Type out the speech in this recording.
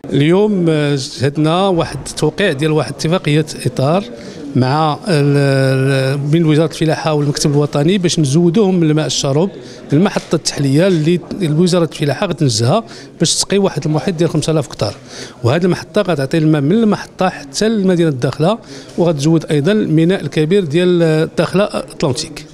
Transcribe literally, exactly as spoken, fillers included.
اليوم شهدنا واحد التوقيع ديال واحد اتفاقيه اطار مع بين وزاره الفلاحه والمكتب الوطني باش نزودوهم من الماء الشرب المحطه التحليه اللي وزاره الفلاحه غتنزها باش تسقي واحد المحيط ديال خمسة آلاف هكتار. وهذه المحطه غتعطي الماء من المحطه حتى للمدينه الداخله، وغتزود ايضا الميناء الكبير ديال الداخله اطلنطيك.